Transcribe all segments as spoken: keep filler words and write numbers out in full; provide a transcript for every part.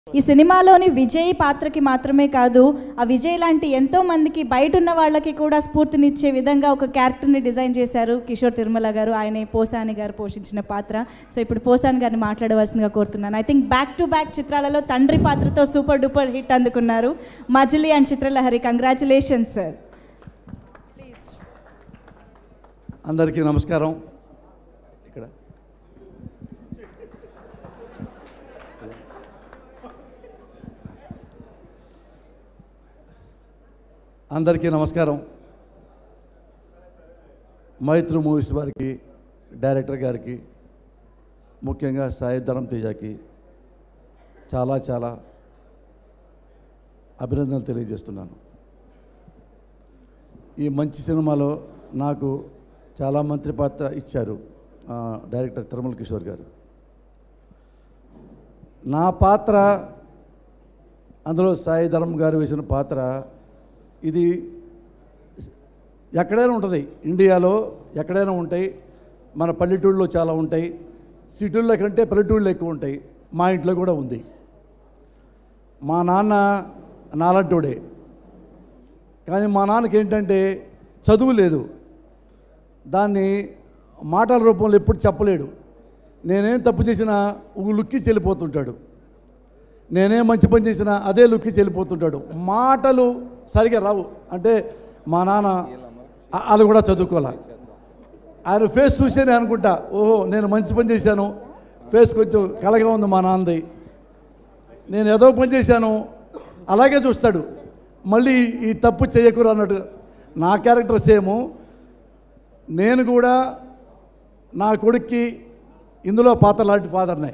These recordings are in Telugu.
ఈ సినిమాలోని విజయ్ పాత్రకి మాత్రమే కాదు, ఆ విజయ్ లాంటి ఎంతో మందికి బయట ఉన్న వాళ్ళకి కూడా స్ఫూర్తినిచ్చే విధంగా ఒక క్యారెక్టర్ని డిజైన్ చేశారు కిషోర్ తిరుమల గారు. ఆయన పోసాని గారు పోషించిన పాత్ర. సో ఇప్పుడు పోసాని గారిని మాట్లాడవలసిందిగా కోరుతున్నాను. I think back to back చిత్రాలలో తండ్రి పాత్రతో సూపర్ డూపర్ హిట్ అందుకున్నారు. Majili and Chitralahari, congratulations sir. Please. అందరికీ నమస్కారం. ఇక్కడ అందరికీ నమస్కారం. మైత్రి మూవీస్ వారికి, డైరెక్టర్ గారికి, ముఖ్యంగా సాయి ధరమ్ తేజకి చాలా చాలా అభినందనలు తెలియజేస్తున్నాను. ఈ మంచి సినిమాలో నాకు చాలా మంత్రి పాత్ర ఇచ్చారు డైరెక్టర్ తిరుమల కిషోర్ గారు. నా పాత్ర, అందులో సాయి ధరమ్ గారు వేసిన పాత్ర, ఇది ఎక్కడైనా ఉంటుంది, ఇండియాలో ఎక్కడైనా ఉంటాయి. మన పల్లెటూళ్ళలో చాలా ఉంటాయి, సిటీల్లో కంటే పల్లెటూళ్ళు ఎక్కువ ఉంటాయి. మా ఇంట్లో కూడా ఉంది. మా నాన్న నాలంటోడే, కానీ మా నాన్నకి ఏంటంటే చదువు లేదు. దాన్ని మాటల రూపంలో ఎప్పుడు చెప్పలేడు. నేనేం తప్పు చేసినా ఒక లుక్కి చెల్లిపోతుంటాడు, నేనేం మంచి పని చేసినా అదే లుక్కి చెల్లిపోతుంటాడు. మాటలు సరిగా రావు. అంటే మా నాన్న వాళ్ళు కూడా చదువుకోలే. ఆయన ఫేస్ చూసే నేను అనుకుంటా, ఓహో నేను మంచి పని చేశాను, ఫేస్ కొంచెం కళగా ఉంది మా నాన్నది. నేను ఏదో పని చేశాను అలాగే చూస్తాడు, మళ్ళీ ఈ తప్పు చేయకూడదు అన్నట్టు. నా క్యారెక్టర్ సేము. నేను కూడా నా కొడుక్కి ఇందులో పాత్ర లాంటి ఫాదర్నే.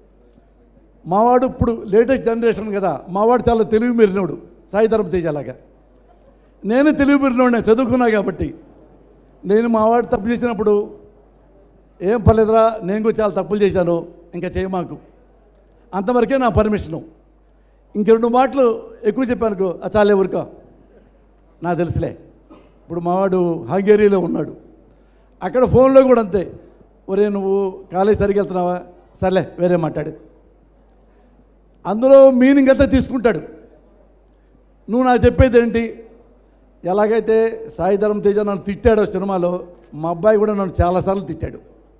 మావాడు ఇప్పుడు లేటెస్ట్ జనరేషన్ కదా, మావాడు చాలా తెలివి మీరినోడు, సాయి ధరమ్ తేజలాగా. నేను తెలివి మీరినోడే, చదువుకున్నా కాబట్టి. నేను మావాడు తప్పు చేసినప్పుడు ఏం పర్లేదురా, నేను కూడా చాలా తప్పులు చేశాను, ఇంకా చేయమాకు, అంతవరకే నా పర్మిషను. ఇంక రెండు మాటలు ఎక్కువ చెప్పానుకో అది చాలా ఎవరికో నాకు తెలుసులే. ఇప్పుడు మావాడు హంగేరీలో ఉన్నాడు, అక్కడ ఫోన్లో కూడా అంతే, ఒరే నువ్వు కాలేజ్ సరిగ్గా వెళ్తున్నావా, సర్లే వేరే మాట్లాడు. అందులో మీనింగ్ అంతా తీసుకుంటాడు. నువ్వు నాకు చెప్పేది ఏంటి? ఎలాగైతే సాయి ధరమ్ తేజ నన్ను తిట్టాడో సినిమాలో, మా అబ్బాయి కూడా నన్ను చాలాసార్లు తిట్టాడు,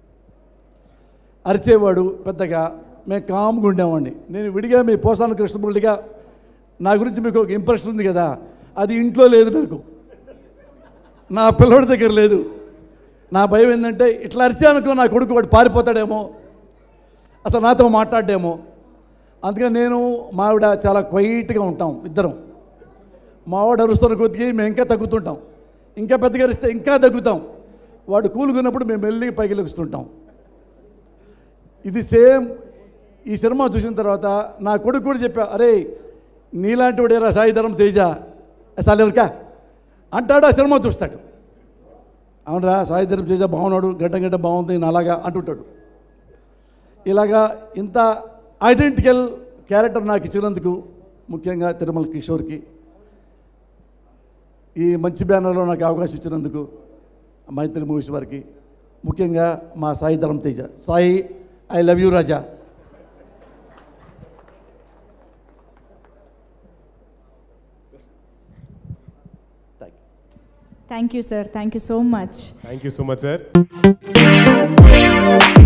అరిచేవాడు పెద్దగా. మేము కామ్గా ఉండేవాడిని. నేను విడిగా మీ పోసాన కృష్ణమురళిగా నా గురించి మీకు ఒక ఇంప్రెషన్ ఉంది కదా, అది ఇంట్లో లేదు నాకు, నా పిల్లడి దగ్గర లేదు. నా భయం ఏంటంటే ఇట్లా అరిచానుకో నా కొడుకు వాడు పారిపోతాడేమో, అసలు నాతో మాట్లాడేమో. అందుకని నేను మావిడ చాలా క్వైట్గా ఉంటాం ఇద్దరం. మావాడు అరుస్తున్న కొద్దికి మేము ఇంకా తగ్గుతుంటాం, ఇంకా పెద్దగా అరిస్తే ఇంకా తగ్గుతాం. వాడు కూలుకున్నప్పుడు మేము మెల్లిగా పైకి లెగుస్తుంటాం. ఇది సేమ్ ఈ సినిమా చూసిన తర్వాత నా కొడుకు కూడా చెప్పా, అరే నీలాంటి వాడేరా సాయి ధరమ్ తేజ, అసలు ఎవరికా అంటాడు. ఆ సినిమా చూస్తాడు, అవునరా సాయి ధరమ్ తేజ బాగున్నాడు, గడ్డ గడ్డ బాగుంది అలాగా అంటుంటాడు. ఇలాగా ఇంత ఐడెంటికల్ క్యారెక్టర్ నాకు ఇచ్చినందుకు ముఖ్యంగా తిరుమల కిషోర్కి, ఈ మంచి బ్యానర్లో నాకు అవకాశం ఇచ్చినందుకు మైత్రి మూవీస్ వారికి, ముఖ్యంగా మా Sai Dharam Teja, Sai I love you రాజా. Thank you sir, thank you so much. Thank you so much sir.